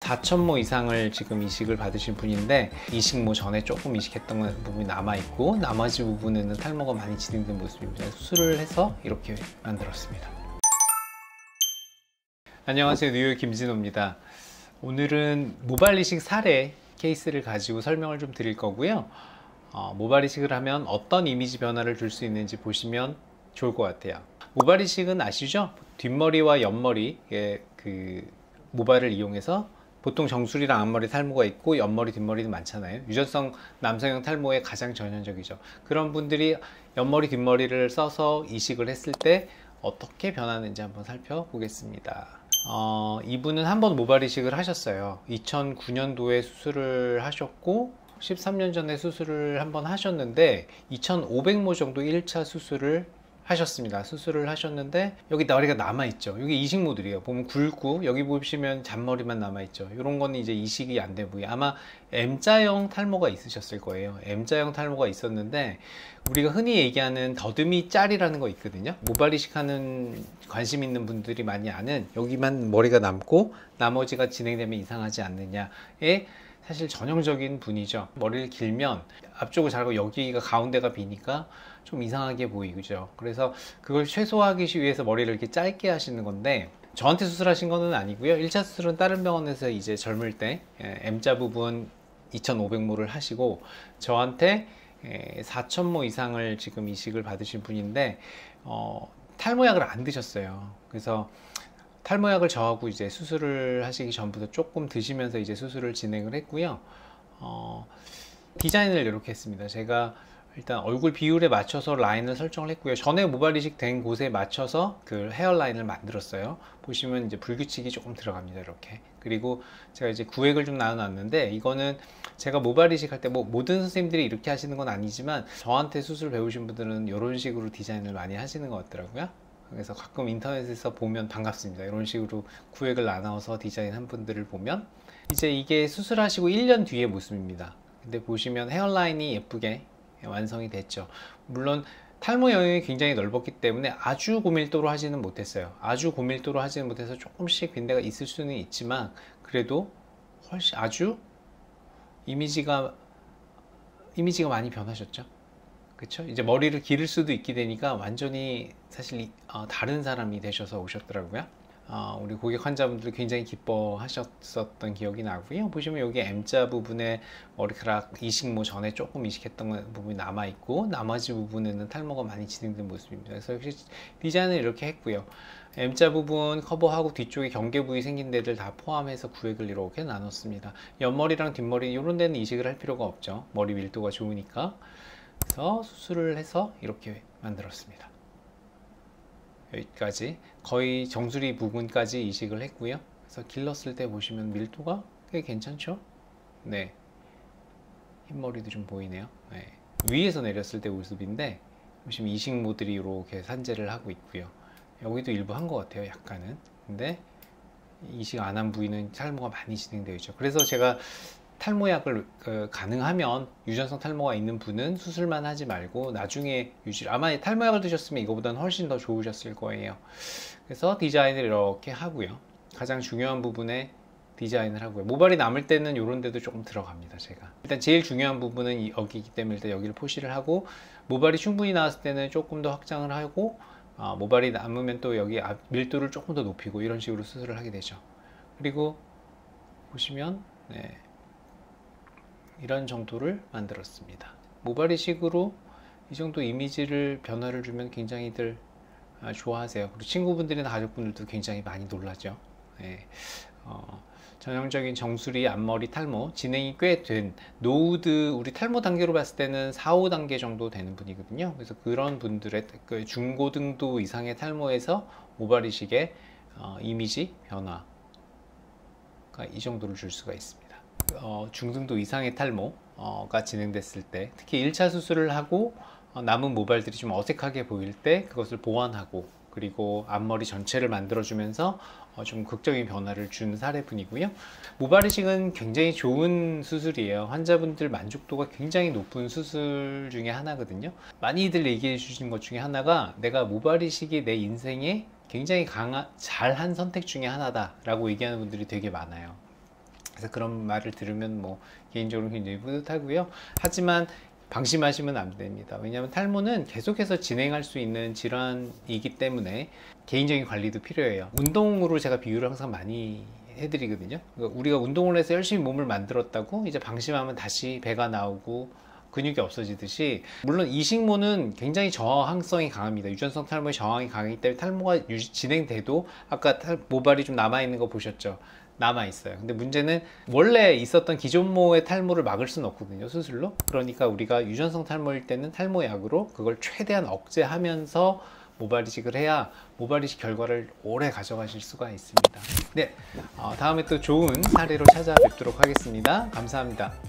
4,000모 이상을 지금 이식을 받으신 분인데, 이식모 전에 조금 이식했던 부분이 남아있고 나머지 부분에는 탈모가 많이 진행된 모습입니다. 수술을 해서 이렇게 만들었습니다. 안녕하세요, 뉴욕 김진호입니다. 오늘은 모발 이식 사례 케이스를 가지고 설명을 좀 드릴 거고요. 모발 이식을 하면 어떤 이미지 변화를 줄 수 있는지 보시면 좋을 것 같아요. 모발 이식은 아시죠? 뒷머리와 옆머리의 그 모발을 이용해서 보통 정수리랑 앞머리 탈모가 있고 옆머리 뒷머리도 많잖아요. 유전성 남성형 탈모의 가장 전형적이죠. 그런 분들이 옆머리 뒷머리를 써서 이식을 했을 때 어떻게 변하는지 한번 살펴보겠습니다. 이분은 한번 모발 이식을 하셨어요. 2009년도에 수술을 하셨고 13년 전에 수술을 한번 하셨는데 2,500모 정도 1차 수술을 하셨습니다. 수술을 하셨는데 여기 머리가 남아있죠. 여기 이식 모델이에요. 보면 굵고 여기 보시면 잔머리만 남아있죠. 이런 거는 이제 이식이 안 돼 보여요. 아마 M자형 탈모가 있으셨을 거예요. M자형 탈모가 있었는데 우리가 흔히 얘기하는 더듬이 짤이라는 거 있거든요. 모발 이식하는 관심 있는 분들이 많이 아는, 여기만 머리가 남고 나머지가 진행되면 이상하지 않느냐의 사실 전형적인 분이죠. 머리를 길면 앞쪽을 자르고 여기가 가운데가 비니까 좀 이상하게 보이죠. 그래서 그걸 최소화하기 위해서 머리를 이렇게 짧게 하시는 건데, 저한테 수술하신 거는 아니고요. 1차 수술은 다른 병원에서 이제 젊을 때 M자 부분 2,500모를 하시고 저한테 4,000모 이상을 지금 이식을 받으신 분인데 탈모약을 안 드셨어요. 그래서 탈모약을 저하고 이제 수술을 하시기 전부터 조금 드시면서 이제 수술을 진행을 했고요. 디자인을 이렇게 했습니다. 제가 일단 얼굴 비율에 맞춰서 라인을 설정을 했고요. 전에 모발 이식 된 곳에 맞춰서 그 헤어라인을 만들었어요. 보시면 이제 불규칙이 조금 들어갑니다. 이렇게. 그리고 제가 이제 구획을 좀 나눠놨는데, 이거는 제가 모발 이식 할 때 뭐 모든 선생님들이 이렇게 하시는 건 아니지만 저한테 수술 배우신 분들은 이런 식으로 디자인을 많이 하시는 것 같더라고요. 그래서 가끔 인터넷에서 보면 반갑습니다. 이런 식으로 구획을 나눠서 디자인한 분들을 보면, 이제 이게 수술하시고 1년 뒤의 모습입니다. 근데 보시면 헤어라인이 예쁘게 완성이 됐죠. 물론 탈모 영역이 굉장히 넓었기 때문에 아주 고밀도로 하지는 못했어요. 아주 고밀도로 하지는 못해서 조금씩 빈대가 있을 수는 있지만 그래도 훨씬 아주 이미지가 많이 변하셨죠. 그쵸? 이제 머리를 기를 수도 있게 되니까 완전히 사실 다른 사람이 되셔서 오셨더라고요. 우리 고객 환자분들 굉장히 기뻐하셨었던 기억이 나고요. 보시면 여기 M자 부분에 머리카락 이식모 전에 조금 이식했던 부분이 남아있고 나머지 부분에는 탈모가 많이 진행된 모습입니다. 그래서 역시 디자인을 이렇게 했고요. M자 부분 커버하고 뒤쪽에 경계 부위 생긴 데들 다 포함해서 구획을 이렇게 나눴습니다. 옆머리랑 뒷머리 이런 데는 이식을 할 필요가 없죠. 머리 밀도가 좋으니까. 그래서 수술을 해서 이렇게 만들었습니다. 여기까지 거의 정수리 부분까지 이식을 했고요. 그래서 길렀을 때 보시면 밀도가 꽤 괜찮죠? 네, 흰머리도 좀 보이네요. 네. 위에서 내렸을 때 모습인데 보시면 이식 모들이 이렇게 산재를 하고 있고요. 여기도 일부 한 것 같아요, 약간은. 근데 이식 안 한 부위는 탈모가 많이 진행되어 있죠. 그래서 제가 탈모약을 가능하면 유전성 탈모가 있는 분은 수술만 하지 말고 나중에 아마 탈모약을 드셨으면 이거보다는 훨씬 더 좋으셨을 거예요. 그래서 디자인을 이렇게 하고요. 가장 중요한 부분에 디자인을 하고요. 모발이 남을 때는 이런 데도 조금 들어갑니다. 제가 일단 제일 중요한 부분은 여기이기 때문에 일단 여기를 표시를 하고, 모발이 충분히 나왔을 때는 조금 더 확장을 하고, 모발이 남으면 또 여기 밀도를 조금 더 높이고 이런 식으로 수술을 하게 되죠. 그리고 보시면 이런 정도를 만들었습니다. 모발 이식으로 이 정도 이미지를 변화를 주면 굉장히들 좋아하세요. 그리고 친구분들이나 가족분들도 굉장히 많이 놀라죠. 전형적인 정수리 앞머리 탈모 진행이 꽤 된 노후드, 우리 탈모 단계로 봤을 때는 4, 5단계 정도 되는 분이거든요. 그래서 그런 분들의 그 중고등도 이상의 탈모에서 모발 이식의 이미지 변화가 이 정도를 줄 수가 있습니다. 중등도 이상의 탈모가 진행됐을 때, 특히 1차 수술을 하고 남은 모발들이 좀 어색하게 보일 때 그것을 보완하고, 그리고 앞머리 전체를 만들어주면서 좀 극적인 변화를 준 사례분이고요. 모발 이식은 굉장히 좋은 수술이에요. 환자분들 만족도가 굉장히 높은 수술 중에 하나거든요. 많이들 얘기해 주시는 것 중에 하나가, 내가 모발 이식이 내 인생에 굉장히 잘한 선택 중에 하나다 라고 얘기하는 분들이 되게 많아요. 그래서 그런 말을 들으면 뭐 개인적으로 굉장히 뿌듯하고요. 하지만 방심하시면 안 됩니다. 왜냐하면 탈모는 계속해서 진행할 수 있는 질환이기 때문에 개인적인 관리도 필요해요. 운동으로 제가 비유를 항상 많이 해드리거든요. 그러니까 우리가 운동을 해서 열심히 몸을 만들었다고 이제 방심하면 다시 배가 나오고 근육이 없어지듯이, 물론 이식모는 굉장히 저항성이 강합니다. 유전성 탈모의 저항이 강하기 때문에 탈모가 진행돼도 아까 모발이 좀 남아있는 거 보셨죠? 남아있어요. 근데 문제는 원래 있었던 기존모의 탈모를 막을 수는 없거든요, 수술로. 그러니까 우리가 유전성 탈모일 때는 탈모약으로 그걸 최대한 억제하면서 모발 이식을 해야 모발 이식 결과를 오래 가져가실 수가 있습니다. 네, 다음에 또 좋은 사례로 찾아뵙도록 하겠습니다. 감사합니다.